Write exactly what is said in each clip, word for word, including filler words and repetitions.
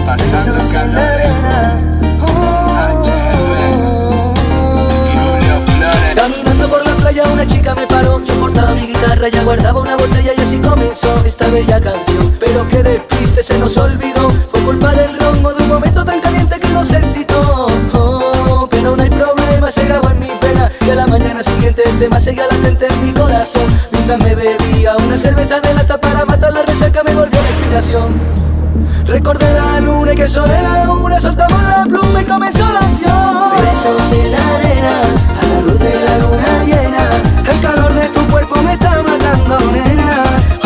besos en la arena. Caminando por la playa una chica me paró. Yo portaba mi guitarra, ya guardaba una botella y así comenzó esta bella canción. Pero que despiste se nos olvidó, fue culpa del ron o de un momento tan caliente que nos excitó. Oh, pero no hay problema, se grabó en mi pena y a la mañana siguiente el tema seguía latente en mi corazón. Mientras me bebía una cerveza de lata para matar la resaca me volvió la inspiración. Recordé la luna y que sobre la luna soltamos la pluma y comenzó la acción. Besos en la arena, a la luz de la luna llena. El calor de tu cuerpo me está matando, nena.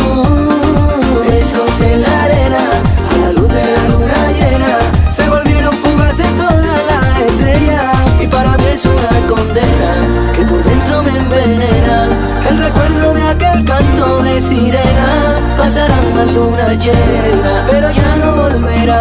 Uh, besos en la arena, a la luz de la luna llena. Se volvieron fugaces todas las estrellas y para mí es una condena que por dentro me envenena. El recuerdo de aquel canto de sirena. Pasarán más luna llena, pero ya no volverá.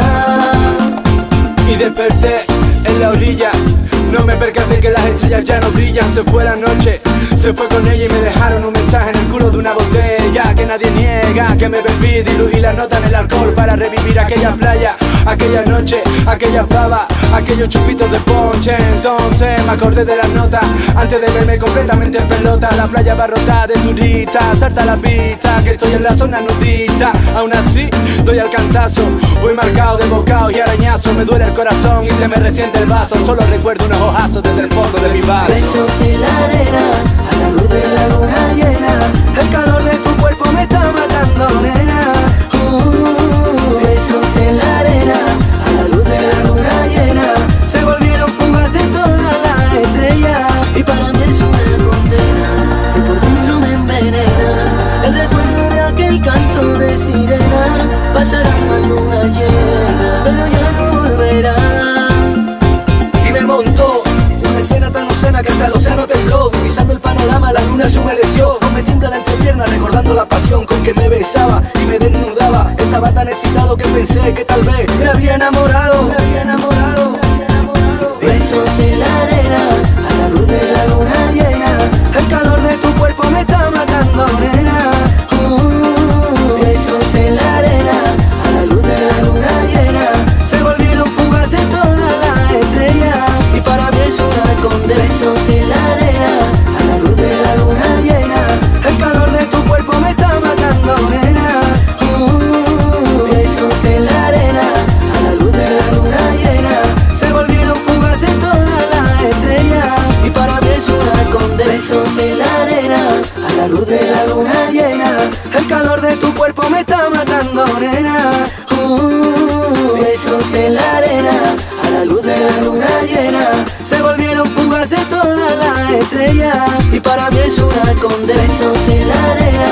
Y desperté en la orilla, no me percaté que las estrellas ya no brillan. Se fue la noche, se fue con ella y me dejaron un mensaje en el culo de una botella que nadie niega, que me bebí, diluí la nota en el alcohol para revivir aquella playa, aquella noche, aquella pava, aquellos chupitos de ponche. Entonces me acordé de las notas antes de verme completamente en pelota. La playa abarrotada de turistas, salta la pista, que estoy en la zona nudista. Aún así doy al cantazo, voy marcado de bocados y arañazos. Me duele el corazón y se me resiente el vaso, solo recuerdo unos ojazos desde el fondo de mi vaso. Besos en la arena, a la luz de la luna llena. El calor de tu cuerpo me está matando, nena. Uh, besos en la arena, a la luz de la luna llena. Se volvieron fugaces todas las estrellas y para mí es una condena y por dentro me envenena. El recuerdo de aquel canto de sirena. Pasarán más luna llena, pero ya no volverá. Y me montó una escena tan obscena que hasta el océano tembló. Divisando el panorama, la luna se humedeció. No me tiembla la entrepierna recordando la pasión con que me besaba y me desnudaba. Estaba tan excitado que pensé que tal vez me había enamorado. Me había enamorado, me había enamorado. Besos en la arena, a la luz de la luna llena. El calor de tu cuerpo me está matando, nena. Uh, besos en la arena, a la luz de la luna llena. Se volvieron fugaces todas las estrellas y para mí es una condena. Besos en la arena, a la luz de la luna llena. El calor de tu cuerpo me está matando, nena. Uh, besos en la arena, a la luz de la luna llena. Se volvieron fugaces todas las estrellas y para mí es una condena. Besos en la arena, a la luz de la luna llena. El calor de tu cuerpo me está matando, nena. Uh, besos en la arena, a la luz de la luna llena. Se volvieron fugaces todas las estrellas y para mí es una condena. Besos en la arena,